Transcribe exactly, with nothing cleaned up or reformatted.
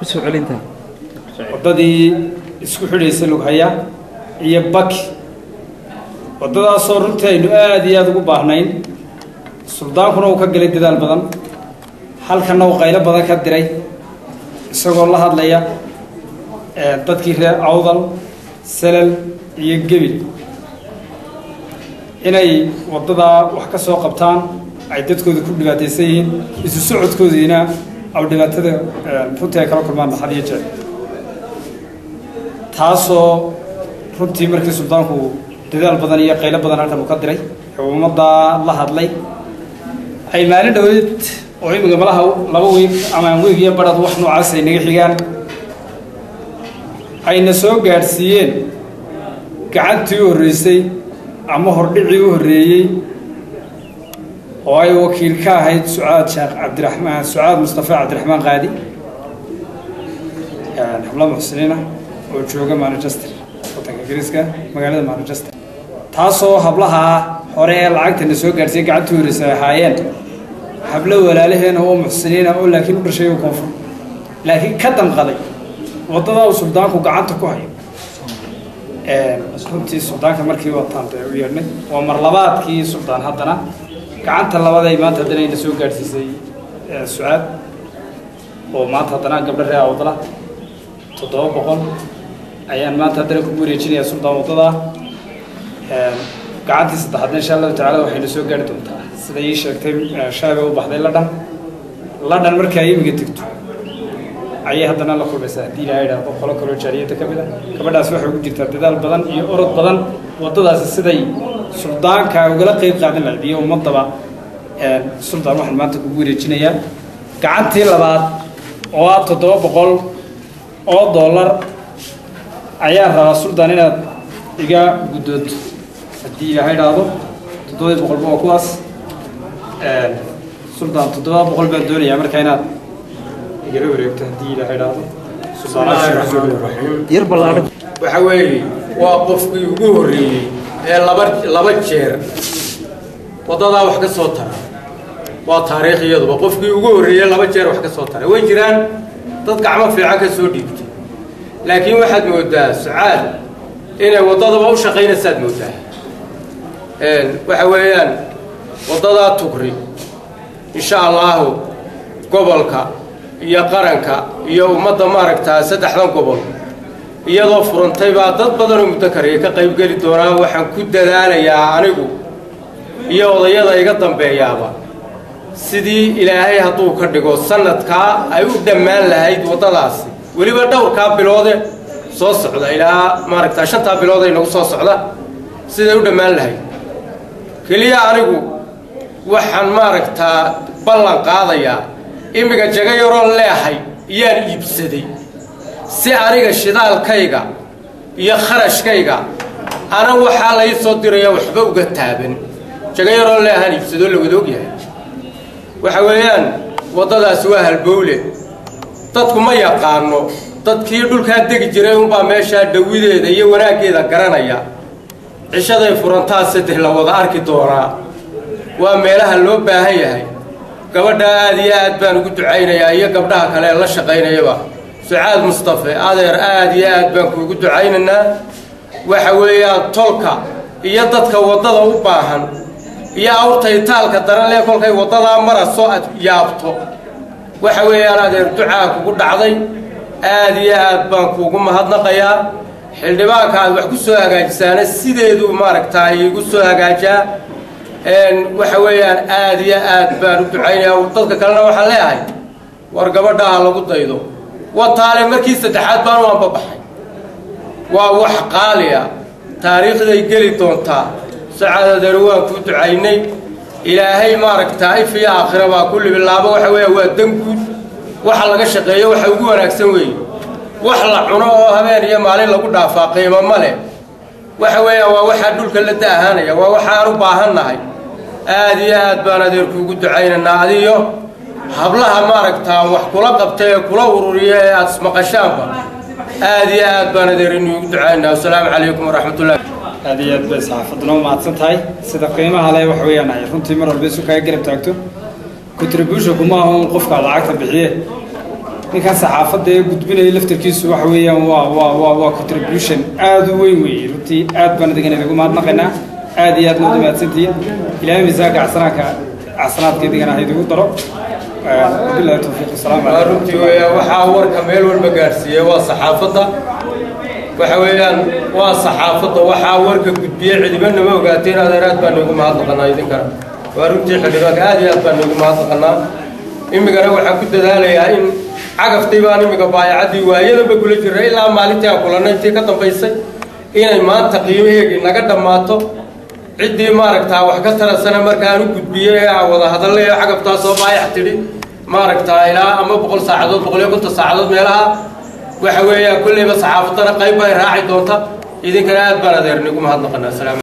soo celinta wadadii isku xidhaysay Lughaya iyo Baki wadadaas oo runtii aynu aad iyo aad ugu baahnayn suldaankuna uu ka galay dadaal badan halkana uu qaylo badan ka diray isagoo la hadlaya ee dadkii reer Awdal Salal iyo Gabil inay wadada wax ka soo qabtaan ay dadkooda ku dhibaataysan yihiin isu socodkoodina aw dhibaatada runtii ay kala kulmaan maxadiyo jeer taasoo runtii markii suldaanku dadaal badan iyo qaylo badan halkan uu ka diray xukuumadda la hadlay ay maalin dhaweyd oo imiga malaha laba week ama week iyo barad wax noocaas ay naga xigaan ayna soo gaarsiiyeen gacantii u horeysay ama hordhicii u horeeyay oo ay wakiil ka ahayd Sucaad Sheekh Cabdiraxmaan Sucaad Mustafa Cabdiraxmaan Qaadi ee habla muxsiniina oo jooga Manchester wadanka Ingiriiska magaalada Manchester taasoo hablaha hore ee lacagta soo gaarsiiyay gacantii u horeysay haayeen hablo walaalaheena oo muxsiniina oo laakiin u dhashay oo koonfur laakiin ka damqaday wadada uu suldaanku gacanta ku hayo ee runtii suldaanka markii uu taantay u yeernay waa mar labaadkii suldaan haddana gacanta labada ay maanta haddana inta soo gaarsiisay Sucaad oo maanta haddana gabdho reer Awdal toddoba boqol ayaan maanta haddana ku wareejinayaa suldaan wadada ee gacantii saddexaad insha Allah taala waxay soo gaari doontaa sida ay sheegtay shaabe u baxday London London markii ay imiga tagto ayay haddana la kulmaysaa hadii la yiraahdo qolo kale jariyada ka mid ah gabadhaas waxay ugu jirtaa dadaal badan iyo orod badan wadadaas siday suldaanka uga qayb qaadan lahayd iyo ummadaba ee suldaan waxaan maanta ku wareejinayaa gacantii labaad oo ah toddoba boqol oo dollar ayaa rabaa suldaan inaad iga guddoonto hadii la yiraahdo toddoba boqol oo kuwaas ee suldaan toddoba boqol baan doonayaa markaa inaad iga wareegto hadii la yiraahdo yar balaaran waxa weeye waa qofkii ugu horeeyay ee laba laba jeer wadada wax ka soo tara waa taariikhiyaduba qofkii ugu horeeyay laba jeer wax ka soo tara way jiraan dad gacmo fiican ka soo dhiibtay laakiin waxaad moodaa Sucaad inay wadada u shaqeynaysaa moodaa ee waxa weeyaan wadada Tugri insha Allah gobolka iyo qaranka iyo ummadda maaragtaa saddexdan gobol iyadoo furantay baa dad badan oo mudakariye ka qayb gali doonaa waxaan ku dadaalayaa anigu iyo odayada iga dambeeyaaba sidii Ilaahay hadduu ka dhigo sanadka ay u dhamaan lahayd wadadaasi waliba dhowrka bilood soo socda ilaa maaragtaa shanta bilood ay nagu soo socda sidii u dhamaan lahayd kaliya anigu waxaan maaragtaa ballan qaadayaa imiga jagayaro leeyahay iyaan iibsaday si aniga shidaalkayga iyo kharashkayga ana waxa la soo diray waxba uga taaban jagayaro leeyahay iibsado la wada og yahay waxa weeyaan wadadaas waa halbowle dadku ma yaqaano dadkii dhulka degi jiray un baa meesha dhawideeda iyo wanaageeda garanaya cishaday furantaa saddex la wada arki doonaa waa meelaha loo baahan yahay gabadha aad iyo aad baan ugu ducaynayaa iyo gabdhaha kale la shaqeynayaba Sucaad Mustafa adeer aad iyo aad baan kuugu ducaynaynaa waxa weeyaan tolka iyo dadka wadada u baahan iyo awrtaytaalka daran lee kolkay wadada maraso aad yaabto waxa weeyaan adeer ducaa kugu dhacday aad iyo aad baan kuugu mahadnaqayaa xildhibaanka aad wax ku soo hagaajisana sideedu maaragtaa igu soo hagaajaa een waxa weeyaan aad iyo aad baan u ducaynayaa dadka kalena waxa leeyahay war gabadha lagu daydo wataale markii saddexaad baan waan babaxay waa wax qaaliya taariikhday gali doontaa saacada waan ku ducaynay ilaahay maaragtaa fi aakhiraba kulli bilaabo waxa weeyaa waa danguud waxa laga shaqeeyo waxa ugu wanaagsan weey wax la cuno oo habeen iyo maalin lagu dhaafaa qiimo male waxa weeyaa waa waxa dhulka la daahanaya waa waxa aan u baahanahay aad iyo aad baan adeerku ugu ducaynaynaa adiyo hablaha maaragtaa wax kula qabtay kula ururiyay aad ismaqashaanba aad iyo aad baan adeerinu ugu ducaynaynaa assalaamu calaykum waraxmatullaahi aad iyo aad bay saxaafadna u mahadsan tahay sida qiimaha leh wax weeyaan ay runtii mar walba isu kaga garab taagto contribution kuma aha qofka lacagta bixiye ninkan saxaafadda ee gudbinaya laftarkiisu waxa weeyaan waa waa waa waa contribution aad u weyn weeye runtii aad baan idinkan idigu mahadnaqaynaa aad iyo aad nooda mahadsantihiin ilaahay miisaanka casanaanka casanaadka idigana ha idigu daro wabillahi tawfiiq assalaamu calaykum runtii weeyaan waxaa warka meel walba gaarsiiyey waa saxaafadda waxa weeyaan waa saxaafadda waxaa warka gudbiyey cidibana ma ogaateen adeer aad baan noogu mahadnaqanaa idinkana waa runtii xildhibaanka aad iyo aad baan noogu mahadnaqanaa imigana waxaan ku dadaalayaa in cagaftii baan imiga baayacaddii waayadanba kula jirra ilaa maalintii aan kulannay intii ka dambaysay inay maanta qiimaheegii naga dhammaato ciddii maaragtaa wax ka tarasana markaan u gudbiyey ee aan wada hadallay ee cagaftaa soo baayax tidhi maaragtaa ilaa ama boqol saacadood boqol iyo konton saacadood meelaha waxa weeyaan kulleyba saxaafaddana qayb bay raaci doonta idinkana aad baan adeernigu mahadnaqanaa salaam